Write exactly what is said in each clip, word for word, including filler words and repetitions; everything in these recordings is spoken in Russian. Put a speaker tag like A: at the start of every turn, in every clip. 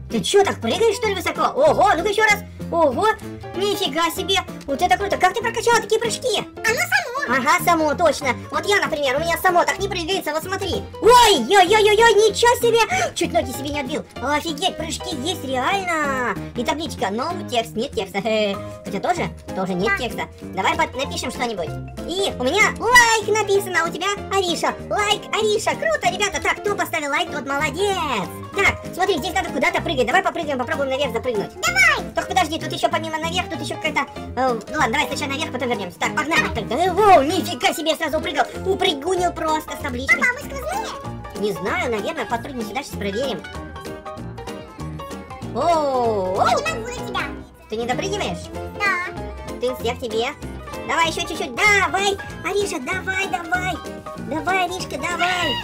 A: Ты чё, так прыгаешь, что ли, высоко? Ого, ну-ка еще раз. Ого, нифига себе. Вот это круто. Как ты прокачала такие прыжки?
B: Оно само.
A: Ага, само, точно. Вот я, например, у меня само так не прыгается, вот смотри. Ой, ой-ой-ой-ой, ничего себе. Чуть ноги себе не отбил. Офигеть, прыжки есть реально. И табличка, но текст, нет текста. Хотя тоже, тоже нет текста. Давай напишем что-нибудь. И у меня лайк написано, а у тебя Ариша. Лайк, Ариша, круто, ребята. Так, кто поставил лайк, тот молодец. Так, смотри, здесь надо куда-то прыгать. Давай попрыгаем, попробуем наверх запрыгнуть.
B: Давай.
A: Только подожди, тут еще помимо наверх, тут еще какая-то... Э, ну ладно, давай сначала наверх, потом вернемся. Так, погнали. Так, да, воу, нифига себе, я сразу упрыгал. Упрыгунил просто с табличкой.
B: Папа, мы сквозные?
A: Не знаю, наверное, подпрыгнем сюда, сейчас проверим. О,
B: Я не могу на тебя.
A: ты не допрыгиваешь?
B: Да.
A: Ты всех тебе. Давай еще чуть-чуть. Давай, Ариша, давай, давай. Давай, Аришка, давай.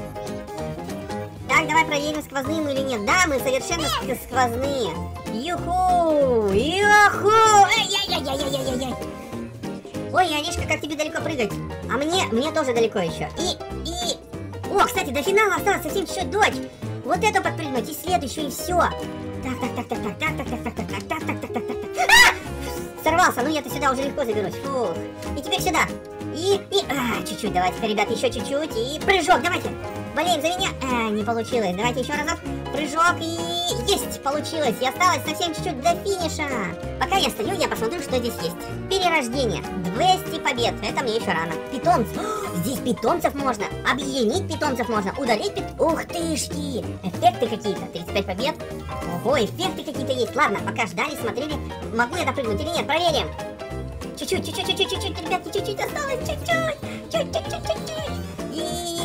A: Так, давай проверим, сквозные мы или нет. Да, мы совершенно сквозные. Юху! Юху! Ай-яй-яй-яй-яй-яй-яй! Ой, Аришка, как тебе далеко прыгать? А мне, мне тоже далеко еще. И, и... О, кстати, до финала осталось совсем чуть-чуть, дочь. Вот это подпрыгнуть, и следующую, и все. Так, так, так, так, так, так, так, так, так, так, так, так, так, так, так. А! Сорвался, ну я-то сюда уже легко заберусь. Фух. И теперь сюда. И, и... А, чуть-чуть, давайте-ка, ребят, еще чуть-чуть. И прыжок, давайте. Болеем за меня. А, не получилось. Давайте еще разок. Прыжок и... Есть, получилось. И осталось совсем чуть-чуть до финиша. Пока я стою, я посмотрю, что здесь есть. Перерождение. двести побед. Это мне еще рано. Питомцы. О, здесь питомцев можно. Объединить питомцев можно. Удалить пит... Ух тышки. Эффекты какие-то. тридцать пять побед. Ого, эффекты какие-то есть. Ладно, пока ждали, смотрели. Могу я допрыгнуть или нет? Проверим. Чуть-чуть, чуть-чуть, чуть-чуть, чуть-чуть, ребятки, чуть-чуть осталось. Чуть-чуть. Чуть-чуть, чуть-чуть. И...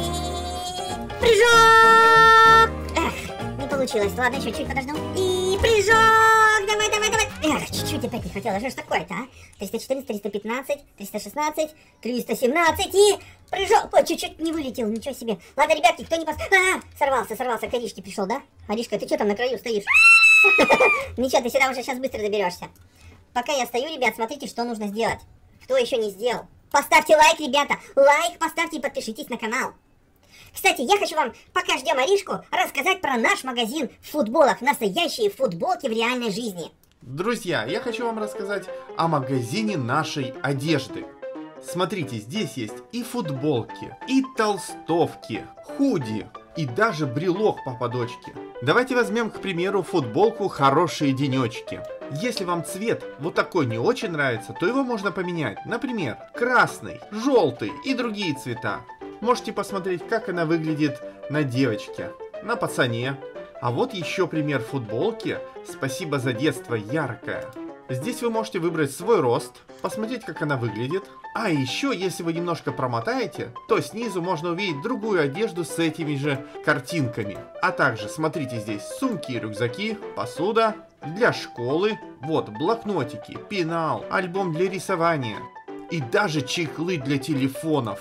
A: Прыжок! Эх, не получилось. Ладно, еще чуть подожду. И прыжок! Давай, давай, давай! Эх, чуть-чуть опять не хватило. Что ж такое-то, а? триста четырнадцать, триста пятнадцать, триста шестнадцать, триста семнадцать и... Прыжок! Ой, чуть-чуть не вылетел, ничего себе. Ладно, ребятки, кто не пос... А, сорвался, сорвался, к Аришке пришел, да? Аришка, ты что там на краю стоишь? Ничего, ты сюда уже сейчас быстро доберешься. Пока я стою, ребят, смотрите, что нужно сделать. Кто еще не сделал? Поставьте лайк, ребята! Лайк поставьте и подпишитесь на канал. Кстати, я хочу вам, пока ждем Аришку, рассказать про наш магазин в футболах. Настоящие футболки в реальной жизни.
C: Друзья, я хочу вам рассказать о магазине нашей одежды. Смотрите, здесь есть и футболки, и толстовки, худи, и даже брелок папа-дочки. Давайте возьмем, к примеру, футболку «Хорошие денечки». Если вам цвет вот такой не очень нравится, то его можно поменять. Например, красный, желтый и другие цвета. Можете посмотреть, как она выглядит на девочке, на пацане. А вот еще пример футболки «Спасибо за детство, яркая». Здесь вы можете выбрать свой рост, посмотреть, как она выглядит. А еще, если вы немножко промотаете, то снизу можно увидеть другую одежду с этими же картинками. А также, смотрите, здесь сумки и рюкзаки, посуда для школы, вот блокнотики, пенал, альбом для рисования и даже чехлы для телефонов.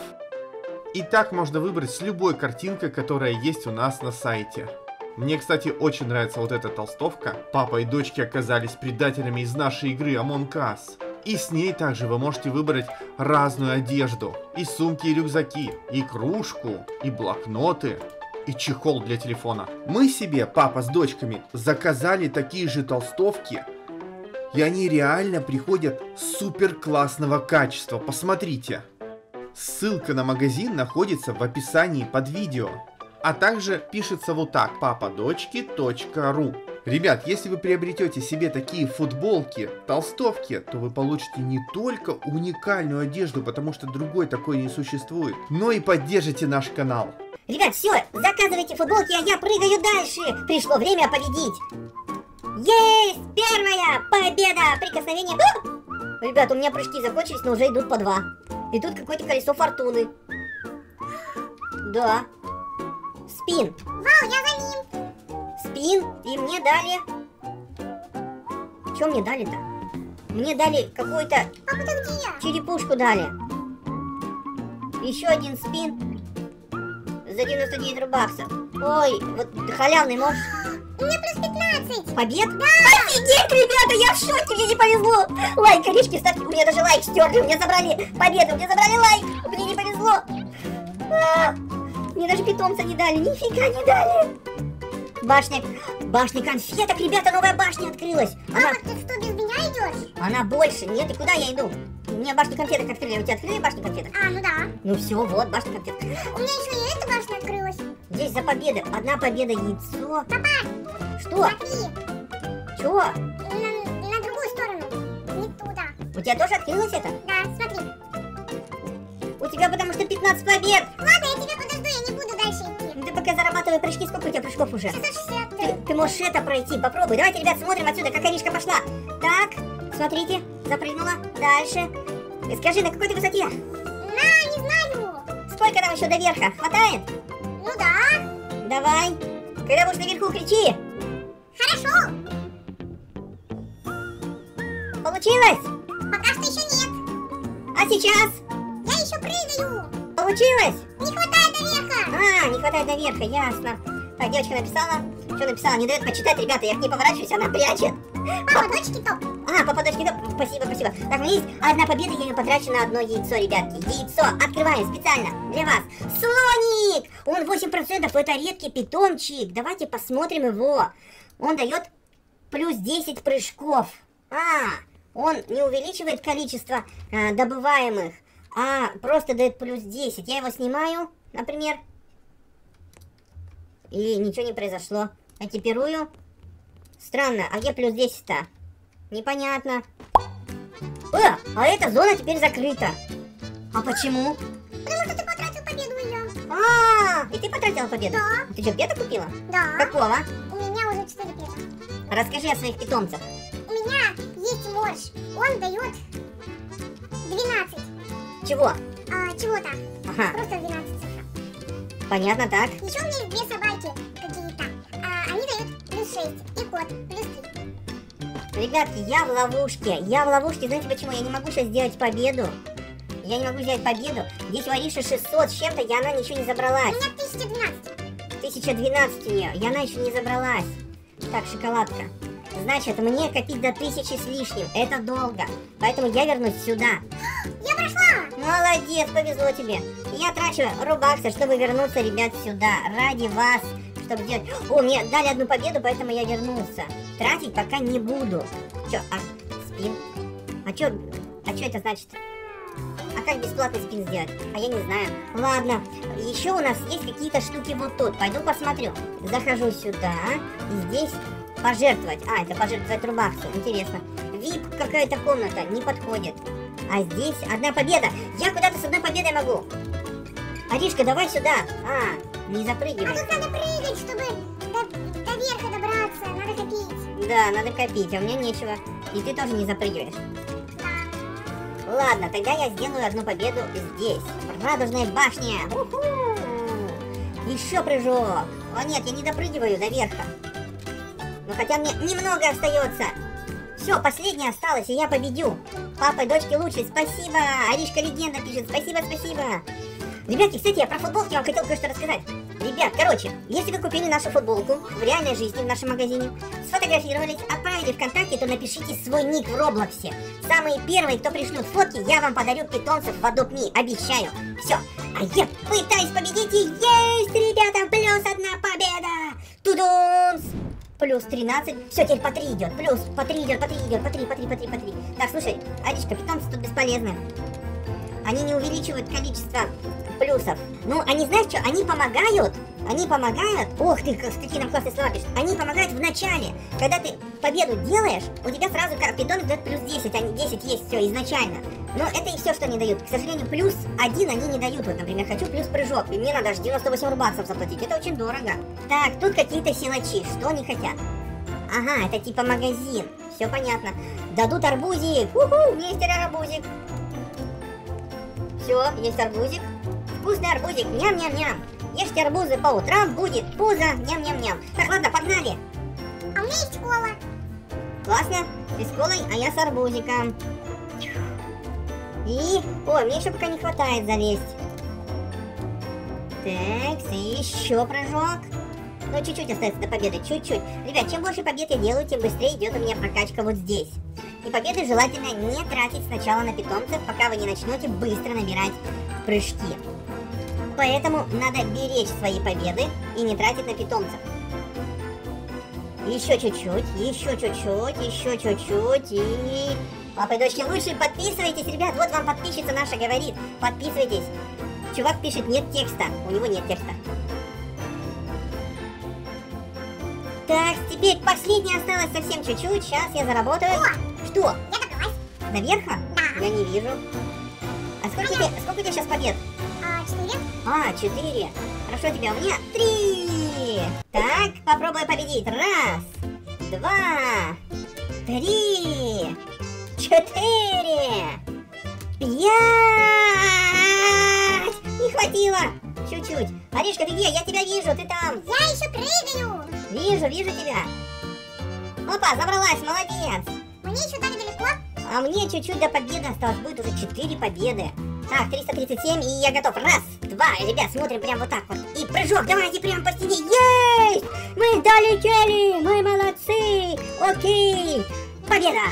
C: И так можно выбрать с любой картинкой, которая есть у нас на сайте. Мне, кстати, очень нравится вот эта толстовка. Папа и дочки оказались предателями из нашей игры Among Us. И с ней также вы можете выбрать разную одежду. И сумки, и рюкзаки, и кружку, и блокноты, и чехол для телефона. Мы себе, папа с дочками, заказали такие же толстовки. И они реально приходят супер классного качества. Посмотрите. Ссылка на магазин находится в описании под видео. А также пишется вот так: папа-дочки точка ру. Ребят, если вы приобретете себе такие футболки, толстовки, то вы получите не только уникальную одежду, потому что другой такой не существует, но и поддержите наш канал.
A: Ребят, все, заказывайте футболки, а я прыгаю дальше. Пришло время победить. Есть! Первая победа! Прикосновение... А! Ребят, у меня прыжки закончились, но уже идут по два. И тут какое-то колесо фортуны. Да. Спин.
B: Вау, я за ним.
A: Спин. И мне дали... Что мне дали-то? Мне дали какую-то...
B: Папа, ты где?
A: Черепушку дали. Еще один спин. За девяносто девять рубаксов. Ой, вот халявный можешь...
B: У меня плюс пятнадцать.
A: Побед? Да! Офигеть, ребята, я в шоке, мне не повезло. Лайк, Аришки, ставьте, у меня даже лайк стерли, у меня забрали победу, у меня забрали лайк, мне не повезло. А, мне даже питомца не дали, нифига не дали. Башня, башня конфеток, ребята, новая башня открылась. Она,
B: Мама, ты что, без меня идешь?
A: она больше. Нет, и куда я иду? У меня башню конфеток открыли. У тебя открыли башню конфеток?
B: А, ну да.
A: Ну все, вот, башня конфеток.
B: У меня еще и эта башня открылась.
A: Здесь за победы. Одна победа, яйцо.
B: Папа,
A: Что?
B: смотри,
A: Чего?
B: на, на другую сторону. Не туда.
A: У тебя тоже открылось это?
B: Да, смотри.
A: У тебя потому что пятнадцать побед.
B: Ладно, я тебя подожду, я не буду дальше идти.
A: Ну, ты пока зарабатывай прыжки. Сколько у тебя прыжков уже?
B: шестьсот шестьдесят три.
A: Ты, ты можешь это пройти, попробуй. Давайте, ребят, смотрим отсюда, как Аришка пошла. Так, смотрите, запрыгнула. Дальше. И скажи, на какой ты высоте?
B: На, не знаю.
A: Сколько там еще до верха? Хватает?
B: Ну да.
A: Давай. Когда будешь наверху, кричи.
B: Хорошо.
A: Получилось?
B: Пока что еще нет.
A: А сейчас?
B: Я еще прыгаю.
A: Получилось?
B: Не хватает до верха.
A: А, не хватает до верха, ясно. Так, девочка написала. Что написала? Не дает почитать, ребята, я к ней поворачиваюсь, она прячет.
B: Папа, дочки топ.
A: А, папа, дочки, да, спасибо, спасибо. Так, у меня есть одна победа, я ее потрачу на одно яйцо, ребятки. Яйцо открываем специально для вас. Слоник! Он восемь процентов, это редкий питомчик. Давайте посмотрим его. Он дает плюс десять прыжков. А, он не увеличивает количество а, добываемых, а просто дает плюс десять. Я его снимаю, например. И ничего не произошло. Экипирую. Странно, а где плюс десять-то? Непонятно. Э, а эта зона теперь закрыта. А почему?
B: Потому что ты потратил победу ее.
A: А, и ты потратила победу?
B: Да.
A: Ты что, пета купила?
B: Да.
A: Какого?
B: У меня уже четыре пета.
A: Расскажи о своих питомцах.
B: У меня есть морж. Он дает двенадцать.
A: Чего?
B: А, чего-то.
A: Ага,
B: Просто двенадцать.
C: Понятно, так.
B: Еще у меня есть две собаки какие-то. А, они дают плюс шесть. И кот плюс три.
A: Ребятки, я в ловушке. Я в ловушке. Знаете почему? Я не могу сейчас сделать победу. Я не могу сделать победу. Здесь у Ариши шестьсот с чем-то, и она ничего не
B: У
A: забралась.
B: меня тысяча двенадцать.
A: тысяча двенадцать у нее, и она еще не забралась. Так, шоколадка. Значит, мне копить до тысячи с лишним. Это долго. Поэтому я вернусь сюда.
B: Я прошла.
A: Молодец, повезло тебе. Я трачу рубаксы, чтобы вернуться, ребят, сюда. Ради вас. Чтобы сделать... О, мне дали одну победу, поэтому я вернулся. Тратить пока не буду. Че, а, спин? А че, а че это значит? А как бесплатный спин сделать? А я не знаю. Ладно, еще у нас есть какие-то штуки вот тут. Пойду посмотрю. Захожу сюда. И здесь пожертвовать. А, это пожертвовать рубаксу. Интересно. вип какая-то комната. Не подходит. А здесь одна победа. Я куда-то с одной победой могу. Аришка, давай сюда. А, не
B: А
A: запрыгивай.
B: тут надо прыгать, чтобы до, до верха добраться. Надо копить.
A: Да, надо копить, а у меня нечего. И ты тоже не запрыгиваешь.
B: Да.
A: Ладно, тогда я сделаю одну победу здесь. Радужная башня. Уху! Еще прыжок. О нет, я не допрыгиваю до верха. Но хотя мне немного остается. Все, последняя осталась, и я победю. Папа и дочки лучше. Спасибо. Аришка Легенда пишет. Спасибо, спасибо. Ребятки, кстати, я про футболки вам хотел кое-что рассказать. Ребят, короче, если вы купили нашу футболку в реальной жизни в нашем магазине, сфотографировались, отправили ВКонтакте, то напишите свой ник в Роблоксе. Самые первые, кто пришлют фотки, я вам подарю питомцев в Adopt Me, обещаю. Все, а я пытаюсь победить, и есть, ребята, плюс одна победа. Тудумс! Плюс тринадцать. Все, теперь по три идет. Плюс по три идет, по три идет, по три, по три, по три, по три. Так, слушай, Аришка, питомцы тут бесполезны. Они не увеличивают количество плюсов. Ну, они, знаешь что, они помогают. Они помогают. Ох ты, какие нам классные слова пишут. Они помогают в начале. Когда ты победу делаешь, у тебя сразу питомец дает плюс десять. Они десять есть все изначально. Но это и все, что они дают. К сожалению, плюс один они не дают. Вот, например, хочу плюс прыжок. И мне надо аж девяносто восемь рубаксов заплатить. Это очень дорого. Так, тут какие-то силачи. Что они хотят? Ага, это типа магазин. Все понятно. Дадут арбузик. Уху, у меня есть арбузик. Все, есть арбузик. Вкусный арбузик. Ням-ням-ням. Ешьте арбузы по утрам, будет пузо. Ням-ням-ням. Так, ладно, погнали.
B: А у меня есть кола.
A: Классно. Ты с колой, а я с арбузиком. И... Ой, мне еще пока не хватает залезть. Так, и еще прыжок. Ну, чуть-чуть остается до победы, чуть-чуть. Ребят, чем больше побед я делаю, тем быстрее идет у меня прокачка вот здесь. И победы желательно не тратить сначала на питомцев, пока вы не начнете быстро набирать прыжки. Поэтому надо беречь свои победы и не тратить на питомцев. Еще чуть-чуть, еще чуть-чуть, еще чуть-чуть и... Папа и дочки, лучше подписывайтесь, ребят, вот вам подписчица наша говорит, подписывайтесь. Чувак пишет, нет текста, у него нет текста. Так, теперь последняя осталось совсем чуть-чуть, сейчас я заработаю.
B: О,
A: Что?
B: я добралась.
A: Наверха?
B: Да.
A: Я не вижу. А сколько, тебе, сколько у тебя сейчас побед?
B: А, четыре.
A: А, четыре. Хорошо, тебя у меня три. Так, попробуй победить. Раз, два, три, четыре, пять. Не хватило. Чуть-чуть. Аришка, ты где? Я тебя вижу, ты там.
B: Я еще прыгаю.
A: Вижу, вижу тебя. Опа, забралась, молодец.
B: Мне еще так далеко.
A: А мне чуть-чуть до победы осталось. Будет уже четыре победы. Так, триста тридцать семь, и я готов. Раз, два, ребят, смотрим прям вот так вот. И прыжок, давайте прям по стене. Есть! Мы долетели! Мы молодцы! Окей! Победа!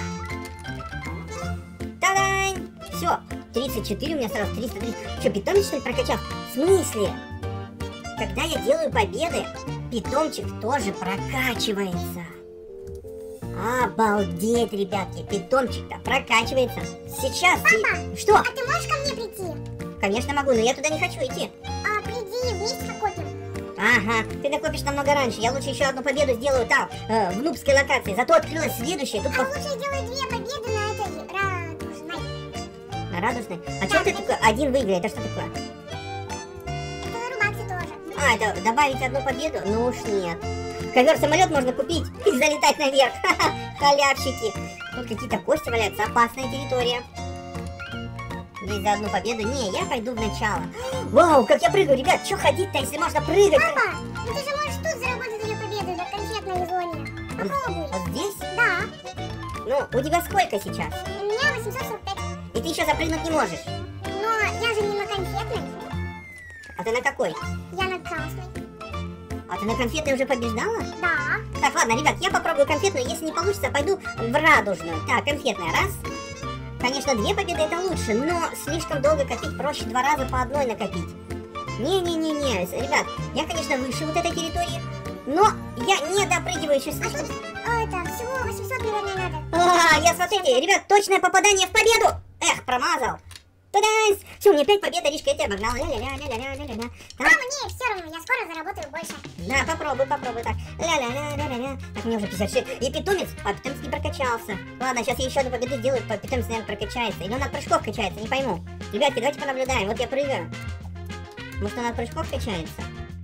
A: Та-дань! Все, тридцать четыре у меня сразу, триста тридцать. Что, питомец, что ли, прокачал? В смысле? Когда я делаю победы, питомчик тоже прокачивается. Обалдеть, ребятки, питомчик-то прокачивается. Сейчас ты...
B: Папа,
A: Что?
B: а ты можешь ко мне прийти?
A: Конечно могу, но я туда не хочу идти.
B: А, приди, вместе накопим.
A: Ага, ты накопишь намного раньше. Я лучше еще одну победу сделаю там, э, в нубской локации. Зато открылась следующая. Тут
B: А
A: пос-
B: лучше сделай две победы на этой радужной.
A: на радужной. А что ты такой один выиграет? Это что такое?
B: Это на Рубаксе тоже.
A: А, это добавить одну победу? Ну уж нет. Ковер-самолет можно купить и залетать наверх. Ха-ха, халявщики. Тут какие-то кости валяются. Опасная территория. Здесь за одну победу. Не, я пойду в начало. Вау, как я прыгаю, ребят. Что ходить-то, если можно прыгать?
B: Папа, ну ты же можешь тут заработать две победы на конфетной зоне. Попробуй.
A: Вот здесь?
B: Да.
A: Ну, у тебя сколько сейчас?
B: У меня восемьсот сорок пять.
A: И ты еще запрыгнуть не можешь.
B: Но я же не на конфетной.
A: А ты на какой?
B: Я на красной.
A: А ты на конфетной уже побеждала?
B: Да.
A: Так, ладно, ребят, я попробую конфетную. Если не получится, пойду в радужную. Так, конфетная, раз. Конечно, две победы это лучше, но слишком долго копить, проще два раза по одной накопить. Не-не-не-не, ребят, я, конечно, выше вот этой территории, но я не допрыгиваю еще
B: А
A: слишком.
B: тут а, это всего восемьсот, наверное, надо.
A: А, я, смотрите, ребят, точное попадание в победу! Эх, промазал. Та-дам! Все, у меня опять победа, Ришка, я тебя обогнал. Ля-ля-ля-ля-ля-ля-ля-ля.
B: А мне все равно, я скоро заработаю больше.
A: Да, попробуй, попробуй так. Ля-ля-ля-ля-ля-ля. Так, мне уже пятьдесят шесть. И питомец, а питомец не прокачался. Ладно, сейчас я еще одну победу сделаю, по- питомец, наверное, прокачается. Или он от прыжков качается, не пойму. Ребятки, давайте понаблюдаем. Вот я прыгаю. Может, он от прыжков качается?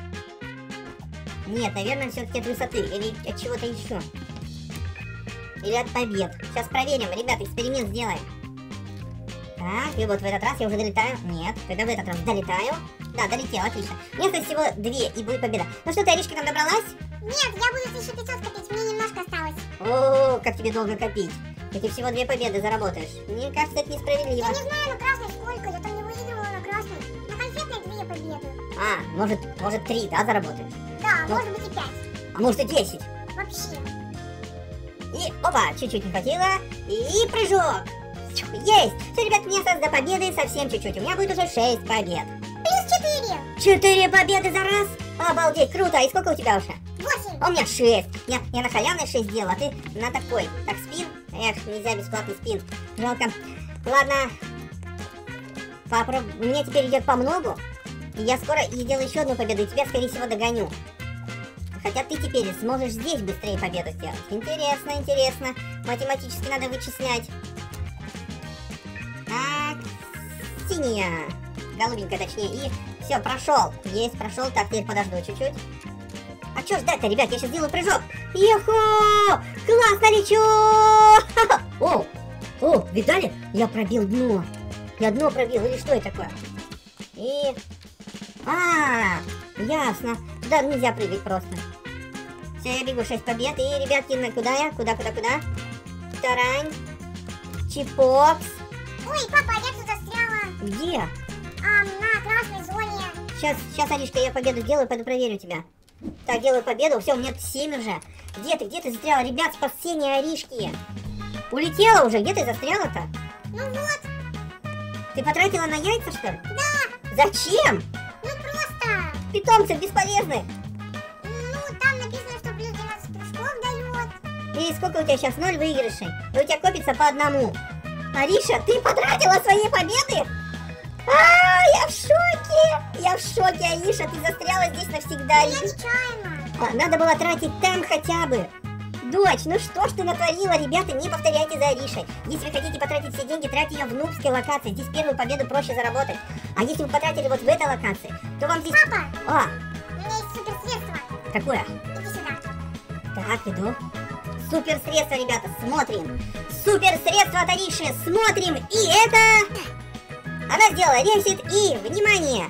A: Нет, наверное, все-таки от высоты. Или от чего-то еще. Или от побед. Сейчас проверим. Ребята, эксперимент сделаем. Так, и вот в этот раз я уже долетаю. Нет, когда в этот раз долетаю. Да, долетел, отлично. Мне осталось всего две, и будет победа. Ну что, ты, Аришка, там добралась?
B: Нет, я буду тысячу пятьсот копить, мне немножко осталось.
A: О, как тебе долго копить. И ты всего две победы заработаешь. Мне кажется, это
B: Я
A: несправедливо.
B: не знаю на красной сколько, я там не выигрывала на красной. На конфетной две победы.
A: А, может, может три, да, заработаешь?
B: Да,
A: Ну.
B: может быть и пять.
A: А может и десять.
B: Вообще.
A: И, опа, чуть-чуть не хватило. И прыжок. Есть! Все, ребят, мне осталось до победы совсем чуть-чуть. У меня будет уже шесть побед.
B: Плюс четыре.
A: Четыре победы за раз? Обалдеть, круто. И сколько у тебя уже?
B: Восемь.
A: А у меня шесть. Я, я на халявной шесть сделал, а ты на такой. Так, спин? Эх, нельзя бесплатный спин. Жалко. Ладно. Попроб... Мне теперь идет по многу. И я скоро и сделаю еще одну победу, и тебя, скорее всего, догоню. Хотя ты теперь сможешь здесь быстрее победу сделать. Интересно, интересно. Математически надо вычислять. Так. Синяя. Голубенькая, точнее. И все, прошел. Есть, прошел. Так, теперь подожду чуть-чуть. А что ждать-то, ребят? Я сейчас сделаю прыжок. Юху! Классно лечу! Ха-ха! О! О, видали? Я пробил дно. Я дно пробил. Или что это такое? И... А, ясно. Да, нельзя прыгать просто. Все, я бегу, шесть побед. И, ребятки, на куда я? Куда, куда, куда? Тарань. Чипокс.
B: Ой, папа, я тут застряла.
A: Где?
B: А, на красной зоне.
A: Сейчас, сейчас, Аришка, я победу сделаю, пойду проверю тебя. Так, делаю победу. Все, у меня семь уже. Где ты, где ты застряла? Ребят, спасение Аришки. Улетела уже, где ты застряла-то?
B: Ну вот,
A: Ты потратила на яйца, что ли?
B: да,
A: Зачем?
B: ну просто.
A: Питомцы бесполезны.
B: Ну, там написано, что плюс двенадцать прыжков дают.
A: Или сколько у тебя сейчас? Ноль выигрышей. И у тебя копится по одному. Ариша, ты потратила свои победы? А, я в шоке! Я в шоке, Ариша, ты застряла здесь навсегда.
B: Я нечаянно.
A: А, надо было тратить там хотя бы. Дочь, ну что ж ты натворила, ребята, не повторяйте за Аришей. Если вы хотите потратить все деньги, тратьте ее в нубской локации. Здесь первую победу проще заработать. А если вы потратили вот в этой локации, то вам здесь...
B: Папа,
A: А,
B: у меня есть суперсредство.
A: какое?
B: Иди сюда.
A: Так, иду. Супер средство, ребята, смотрим. Супер средство от Ариши, смотрим. И это... Она сделала ресет и, внимание.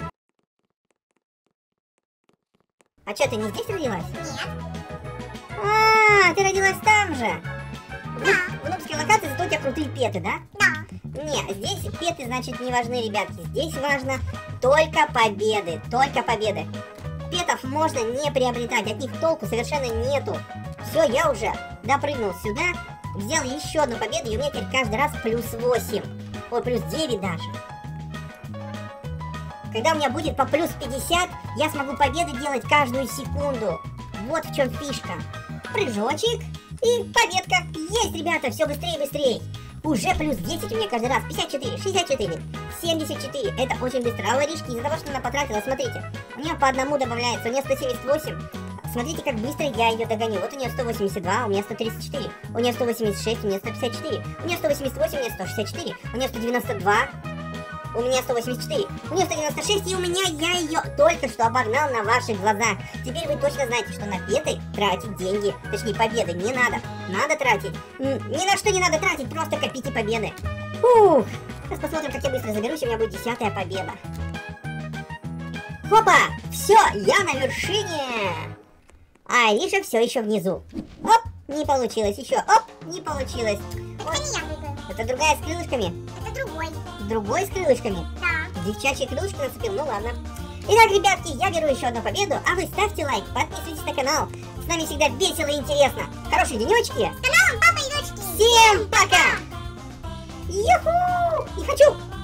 A: А что, ты не здесь родилась?
B: Нет.
A: А, ты родилась там же.
B: Да.
A: В нубской локации зато у тебя крутые петы, да?
B: Да.
A: Не, здесь петы, значит, не важны, ребятки. Здесь важно только победы, только победы. Петов можно не приобретать, от них толку совершенно нету. Все, я уже допрыгнул сюда, взял еще одну победу, и у меня теперь каждый раз плюс восемь. Ой, плюс девять даже. Когда у меня будет по плюс пятьдесят, я смогу победы делать каждую секунду. Вот в чем фишка. Прыжочек и победка. Есть, ребята, все быстрее и быстрее. Уже плюс десять у меня каждый раз. пятьдесят четыре, шестьдесят четыре, семьдесят четыре. Это очень быстро. А у Аришки из-за того, что она потратила, смотрите, у нее по одному добавляется. У нее сто семьдесят восемь. Смотрите, как быстро я ее догоню. Вот у нее сто восемьдесят два, у меня сто тридцать четыре. У нее сто восемьдесят шесть, у меня сто пятьдесят четыре. У нее сто восемьдесят восемь, у меня сто шестьдесят четыре. У нее сто девяносто два. У меня сто восемьдесят четыре, у нее сто девяносто шесть, и у меня я ее только что обогнал на ваших глазах. Теперь вы точно знаете, что на петы тратить деньги, точнее победы, не надо. Надо тратить. Ни на что не надо тратить, просто копите победы. Фух. Сейчас посмотрим, как я быстро заберусь, у меня будет десятая победа. Хопа! Все, я на вершине! А Ариша все еще внизу. Оп, не получилось еще. Оп, не получилось.
B: Это не я выиграю.
A: Это другая с крылышками.
B: Это другой.
A: Другой с крылышками.
B: Да.
A: Девчачьи крылышки нацепил, ну ладно. Итак, ребятки, я беру еще одну победу, а вы ставьте лайк, подписывайтесь на канал. С нами всегда весело и интересно. Хорошие денечки.
B: С каналом Папа и Дочки.
A: Всем пока! Юху! Не хочу!